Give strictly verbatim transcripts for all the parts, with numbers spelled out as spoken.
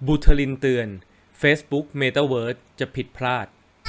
บูเทลินเตือน Facebook Metaverse จะผิดพลาด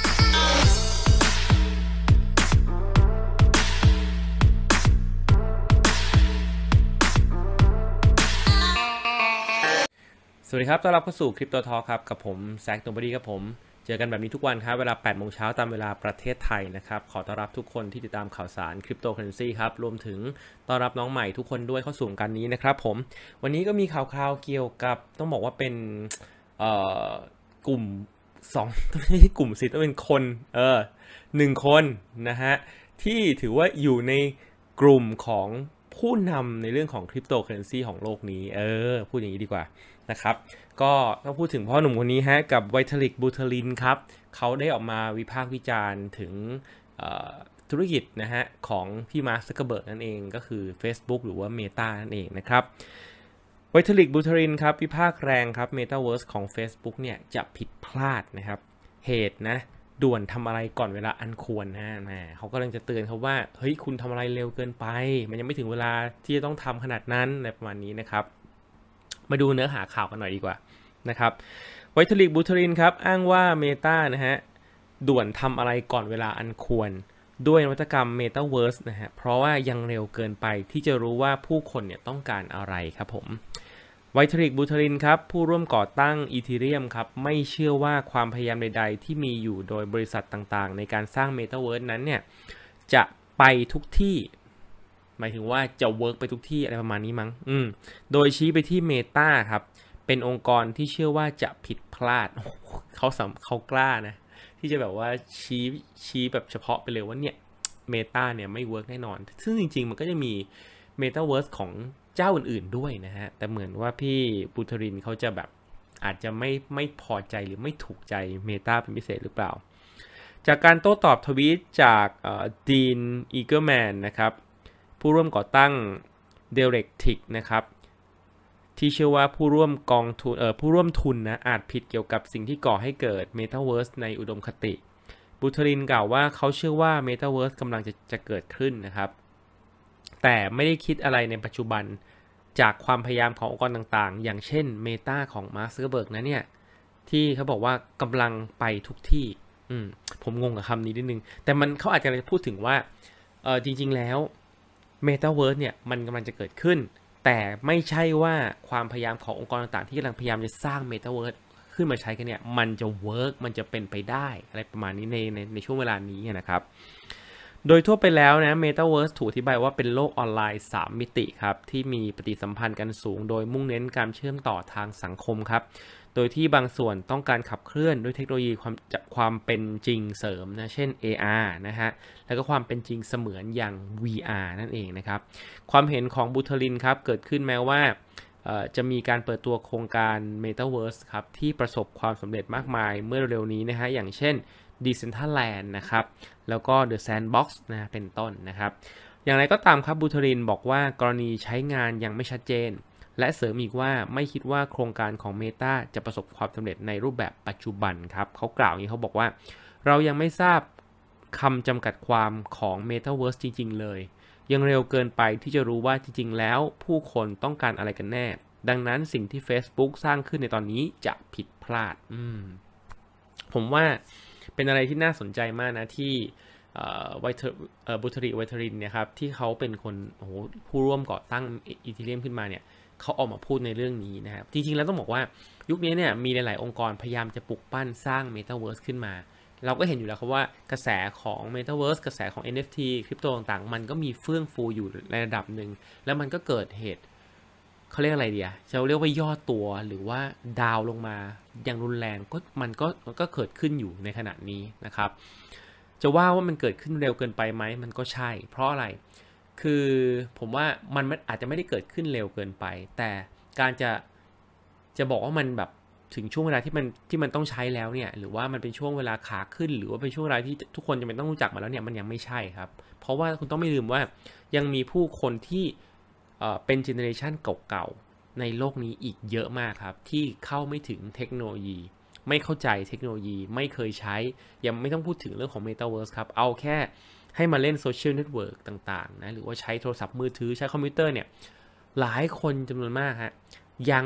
สวัสดีครับต้อนรับเข้าสู่คริปโตทอล์คครับกับผมแซค โนบอดี้ครับผมเจอกันแบบนี้ทุกวันครับเวลา แปดโมงเช้าตามเวลาประเทศไทยนะครับขอต้อนรับทุกคนที่ติดตามข่าวสารคริปโตเคอเรนซีครับรวมถึงต้อนรับน้องใหม่ทุกคนด้วยเข้าสู่กันนี้นะครับผมวันนี้ก็มีข่าวคราวเกี่ยวกับต้องบอกว่าเป็นเอ่อกลุ่มสองไม่ใช่กลุ่มสิต้องเป็นคนเออหนึ่งคนนะฮะที่ถือว่าอยู่ในกลุ่มของผู้นำในเรื่องของคริปโตเคอเรนซีของโลกนี้เออพูดอย่างนี้ดีกว่านะครับก็ต้องพูดถึงพ่อหนุ่มคนนี้ฮะกับไวทาลิก บูเทลินครับเขาได้ออกมาวิพากษ์วิจารณ์ถึงธุรกิจนะฮะของพี่มาร์ค ซักเคอร์เบิร์กนั่นเองก็คือ Facebook หรือว่า Meta นั่นเองนะครับไวทาลิก บูเทลินครับวิพากษ์แรงครับ Metaverse ของ Facebook เนี่ยจะผิดพลาดนะครับเหตุนะด่วนทำอะไรก่อนเวลาอันควรนะแหมเขากำลังจะเตือนเขาว่าเฮ้ยคุณทำอะไรเร็วเกินไปมันยังไม่ถึงเวลาที่จะต้องทำขนาดนั้นในประมาณนี้นะครับมาดูเนื้อหาข่าวกันหน่อยดีกว่านะครับไวทาลิก บูเทลินครับอ้างว่า Meta นะฮะด่วนทำอะไรก่อนเวลาอันควรด้วยนวัตกรรม Metaverse นะฮะเพราะว่ายังเร็วเกินไปที่จะรู้ว่าผู้คนเนี่ยต้องการอะไรครับผมไวทาลิก บูเทลินครับผู้ร่วมก่อตั้ง Ethereum ครับไม่เชื่อว่าความพยายามใดๆที่มีอยู่โดยบริษัทต่างๆในการสร้าง Metaverse นั้นเนี่ยจะไปทุกที่หมายถึงว่าจะเวิร์กไปทุกที่อะไรประมาณนี้มั้งอืมโดยชี้ไปที่ Meta ครับเป็นองค์กรที่เชื่อว่าจะผิดพลาดเขาเขากล้านะที่จะแบบว่าชี้ชี้แบบเฉพาะไปเลยว่าเนี่ย Meta เนี่ยไม่เวิร์กแน่นอนซึ่งจริงๆมันก็จะมี Metaverse ของเจ้าอื่นๆด้วยนะฮะแต่เหมือนว่าพี่บูเทลินเขาจะแบบอาจจะไม่ไม่พอใจหรือไม่ถูกใจ Meta เป็นพิเศษหรือเปล่าจากการโต้ตอบทวีตจากดีน อีเกอร์แมนนะครับผู้ร่วมก่อตั้ง Dialectic นะครับที่เชื่อว่าผู้ร่วมกองทุนเอ่อผู้ร่วมทุนนะอาจผิดเกี่ยวกับสิ่งที่ก่อให้เกิด Metaverse ในอุดมคติบูเทลินกล่าวว่าเขาเชื่อว่า Metaverse กำลังจะจะเกิดขึ้นนะครับแต่ไม่ได้คิดอะไรในปัจจุบันจากความพยายามขององค์กรต่างๆอย่างเช่น Meta ของมาร์ค ซักเคอร์เบิร์กนะเนี่ยที่เขาบอกว่ากำลังไปทุกที่อืมผมงงกับคำนี้นิดนึงแต่มันเขาอาจจะพูดถึงว่าเออจริงๆแล้ว Metaverse เนี่ยมันกำลังจะเกิดขึ้นแต่ไม่ใช่ว่าความพยายามขององค์กรต่างๆที่กำลังพยายามจะสร้าง Metaverse ขึ้นมาใช้กันเนี่ยมันจะเวิร์กมันจะเป็นไปได้อะไรประมาณนี้ในในในช่วงเวลานี้นะครับโดยทั่วไปแล้วนะ Metaverse ถูกอธิบายว่าเป็นโลกออนไลน์สามมิติครับที่มีปฏิสัมพันธ์กันสูงโดยมุ่งเน้นการเชื่อมต่อทางสังคมครับโดยที่บางส่วนต้องการขับเคลื่อนด้วยเทคโนโลยีความความเป็นจริงเสริมนะเช่น เอ อาร์ นะฮะแล้วก็ความเป็นจริงเสมือนอย่าง วี อาร์ นั่นเองนะครับความเห็นของบูเทลินครับเกิดขึ้นแม้ว่าจะมีการเปิดตัวโครงการ Metaverse ครับที่ประสบความสำเร็จมากมายเมื่อเร็วนี้นะฮะอย่างเช่น Decentraland นะครับแล้วก็ The Sandbox นะเป็นต้นนะครับอย่างไรก็ตามครับบูเทลินบอกว่ากรณีใช้งานยังไม่ชัดเจนและเสริมอีกว่าไม่คิดว่าโครงการของ Meta จะประสบความสำเร็จในรูปแบบปัจจุบันครับเขากล่าวอย่างนี้เขาบอกว่าเรายังไม่ทราบคำจำกัดความของ Metaverse จริงๆเลยยังเร็วเกินไปที่จะรู้ว่าจริงๆแล้วผู้คนต้องการอะไรกันแน่ดังนั้นสิ่งที่ Facebook สร้างขึ้นในตอนนี้จะผิดพลาดอืมผมว่าเป็นอะไรที่น่าสนใจมากนะที่ไวท์บูเทลิก ไวทาลินเนี่ยครับที่เขาเป็นคนโอ้โหผู้ร่วมก่อตั้ง Ethereum ขึ้นมาเนี่ยเขาออกมาพูดในเรื่องนี้นะครับจริงๆแล้วต้องบอกว่ายุคนี้เนี่ยมีหลายๆองค์กรพยายามจะปลุกปั้นสร้าง Metaverse ขึ้นมาเราก็เห็นอยู่แล้วครับว่ากระแสของ Metaverse กระแสของ เอ็น เอฟ ที คริปโตต่างๆมันก็มีเฟื่องฟูอยู่ในระดับหนึ่งแล้วมันก็เกิดเหตุเขาเรียกอะไรเดียเราเรียกว่าย่อตัวหรือว่าดาวลงมาอย่างรุนแรงก็มันก็มันก็เกิดขึ้นอยู่ในขณะนี้นะครับจะว่าว่ามันเกิดขึ้นเร็วเกินไปไหมมันก็ใช่เพราะอะไรคือผมว่ามันอาจจะไม่ได้เกิดขึ้นเร็วเกินไปแต่การจะจะบอกว่ามันแบบถึงช่วงเวลาที่มันที่มันต้องใช้แล้วเนี่ยหรือว่ามันเป็นช่วงเวลาขาขึ้นหรือว่าเป็นช่วงเวลาที่ทุกคนจะเป็นต้องรู้จักมาแล้วเนี่ยมันยังไม่ใช่ครับเพราะว่าคุณต้องไม่ลืมว่ายังมีผู้คนที่เอ่อเป็นเจเนอเรชันเก่าๆในโลกนี้อีกเยอะมากครับที่เข้าไม่ถึงเทคโนโลยีไม่เข้าใจเทคโนโลยีไม่เคยใช้ยังไม่ต้องพูดถึงเรื่องของ Metaverse ครับเอาแค่ให้มาเล่นโซเชียลเน็ตเวิร์กต่างๆนะหรือว่าใช้โทรศัพท์มือถือใช้คอมพิวเตอร์เนี่ยหลายคนจำนวนมากฮะยัง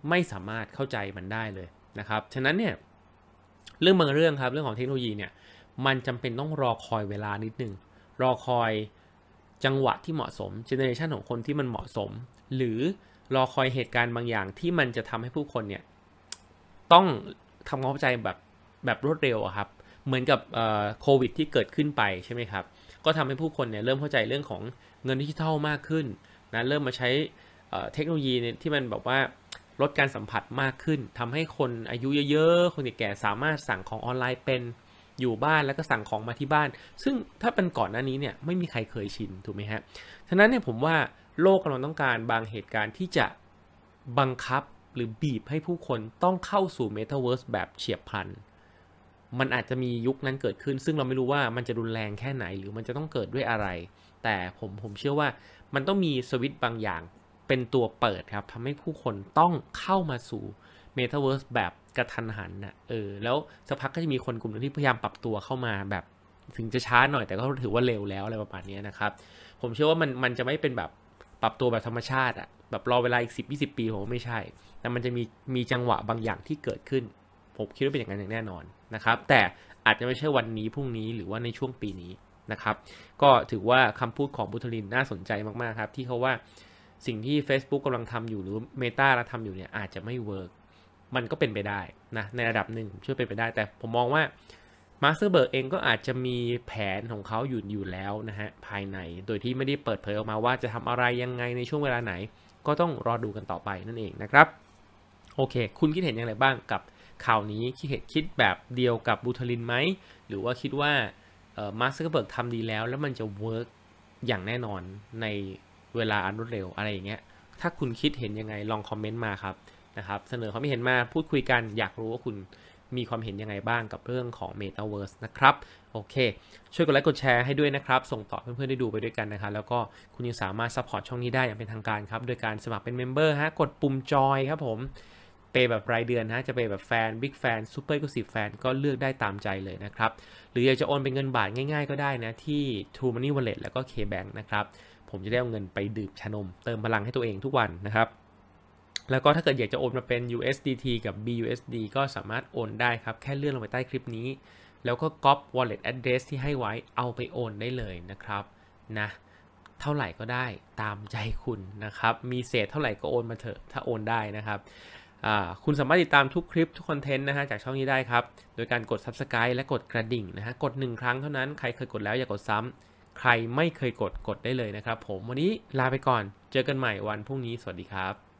ไม่สามารถเข้าใจมันได้เลยนะครับฉะนั้นเนี่ยเรื่องบางเรื่องครับเรื่องของเทคโนโลยีเนี่ยมันจำเป็นต้องรอคอยเวลานิดนึงรอคอยจังหวะที่เหมาะสมเจเนอเรชันของคนที่มันเหมาะสมหรือรอคอยเหตุการณ์บางอย่างที่มันจะทำให้ผู้คนเนี่ยต้องทำความเข้าใจแบบแบบรวดเร็วอะครับเหมือนกับโควิดที่เกิดขึ้นไปใช่ไหมครับก็ทำให้ผู้คนเนี่ยเริ่มเข้าใจเรื่องของเงินดิจิทัลมากขึ้นนะเริ่มมาใช้เทคโนโลยีที่มันแบบว่าลดการสัมผัสมากขึ้นทำให้คนอายุเยอะๆคนแก่สามารถสั่งของออนไลน์เป็นอยู่บ้านแล้วก็สั่งของมาที่บ้านซึ่งถ้าเป็นก่อนหน้านี้เนี่ยไม่มีใครเคยชินถูกไหมฮะฉะนั้นเนี่ยผมว่าโลกกำลังต้องการบางเหตุการณ์ที่จะบังคับหรือบีบให้ผู้คนต้องเข้าสู่ Metaverse แบบเฉียบพลันมันอาจจะมียุคนั้นเกิดขึ้นซึ่งเราไม่รู้ว่ามันจะรุนแรงแค่ไหนหรือมันจะต้องเกิดด้วยอะไรแต่ผมผมเชื่อว่ามันต้องมีสวิตช์บางอย่างเป็นตัวเปิดครับทำให้ผู้คนต้องเข้ามาสู่ Metaverse แบบกระทันหันนะเออแล้วสักพักก็จะมีคนกลุ่มนึงที่พยายามปรับตัวเข้ามาแบบถึงจะช้าหน่อยแต่ก็ถือว่าเร็วแล้วอะไรประมาณนี้นะครับผมเชื่อว่ามันมันจะไม่เป็นแบบปรับตัวแบบธรรมชาติอะแบบรอเวลาอีกสิบ ยี่สิบปีผมว่าไม่ใช่แต่มันจะมีมีจังหวะบางอย่างที่เกิดขึ้นผมคิดว่าเป็นอย่างนั้นอย่างแน่นอนนะครับแต่อาจจะไม่ใช่วันนี้พรุ่งนี้หรือว่าในช่วงปีนี้นะครับก็ถือว่าคำพูดของบุทลินน่าสนใจมากๆครับที่เขาว่าสิ่งที่ Facebook กำลังทำอยู่หรือ Meta กำลังทำอยู่เนี่ยอาจจะไม่เวิร์กมันก็เป็นไปได้นะในระดับหนึ่งเชื่อเป็นไปได้แต่ผมมองว่ามาร์ค ซักเคอร์เบิร์กเองก็อาจจะมีแผนของเขาอยู่อยู่แล้วนะฮะภายในโดยที่ไม่ได้เปิดเผยออกมาว่าจะทำอะไรยังไงในช่วงเวลาไหนก็ต้องรอดูกันต่อไปนั่นเองนะครับโอเคคุณคิดเห็นอย่างไรบ้างกับข่าวนี้คิดเห็นคิดแบบเดียวกับบูทลินไหมหรือว่าคิดว่ามาร์ค ซักเคอร์เบิร์กทำดีแล้วแล้วมันจะเวิร์กอย่างแน่นอนในเวลาอันรวดเร็วอะไรอย่างเงี้ยถ้าคุณคิดเห็นยังไงลองคอมเมนต์มาครับนะครับเสนอความเห็นมาพูดคุยกันอยากรู้ว่าคุณมีความเห็นยังไงบ้างกับเรื่องของ Metaverse นะครับโอเคช่วยกดไลค์กดแชร์ให้ด้วยนะครับส่งต่อเพื่อนๆได้ดูไปด้วยกันนะครับแล้วก็คุณยังสามารถซัพพอร์ตช่องนี้ได้อย่างเป็นทางการครับโดยการสมัครเป็นเมมเบอร์ฮะกดปุ่มจอยครับผมเปย์แบบรายเดือนนะจะเปย์แบบแฟนบิ๊กแฟนซูเปอร์เอ็กซ์คลูซีฟแฟนก็เลือกได้ตามใจเลยนะครับหรืออยากจะโอนเป็นเงินบาทง่ายๆก็ได้นะที่ True Money Wallet แล้วก็ K-Bank นะครับผมจะได้เอาเงินไปดื่มชานมเติมพลังให้ตัวเองทุกวันนะครับแล้วก็ถ้าเกิดอยากจะโอนมาเป็น ยู เอส ดี ที กับ บี ยู เอส ดี ก็สามารถโอนได้ครับแค่เลื่อนลงไปใต้คลิปนี้แล้วก็ copy wallet address ที่ให้ไว้เอาไปโอนได้เลยนะครับนะเท่าไหร่ก็ได้ตามใจคุณนะครับมีเศษเท่าไหร่ก็โอนมาเถอะถ้าโอนได้นะครับคุณสามารถติดตามทุกคลิปทุกคอนเทนต์นะฮะจากช่องนี้ได้ครับโดยการกด Subscribe และกดกระดิ่งนะฮะกดหนึ่งครั้งเท่านั้นใครเคยกดแล้วอย่ากดซ้ำใครไม่เคยกดกดได้เลยนะครับผมวันนี้ลาไปก่อนเจอกันใหม่วันพรุ่งนี้สวัสดีครับ